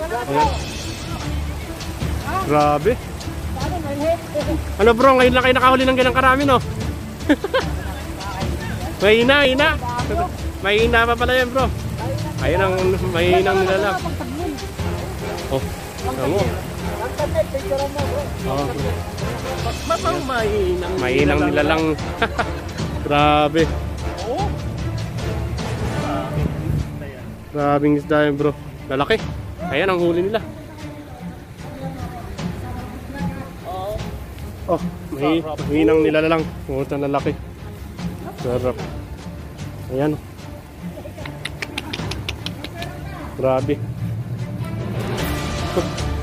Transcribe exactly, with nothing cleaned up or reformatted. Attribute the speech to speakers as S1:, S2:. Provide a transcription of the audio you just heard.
S1: Ayan. Grabe. Ano bro, ngayon lang kayo nakahuli ng ganang karami, no? Mahina, mahina. Mahina pa pala yan, bro. Ayun ang mahinang nilalang. Oh, ano? Oh.
S2: Mapang mahinang.
S1: Mahinang nilalang. Grabe. Grabing isda yan, bro. Lalaki. Ayan ang huli nila. Oh, may mahinang nilalang. Puta na laki. Sarap. Ayan. Grabe.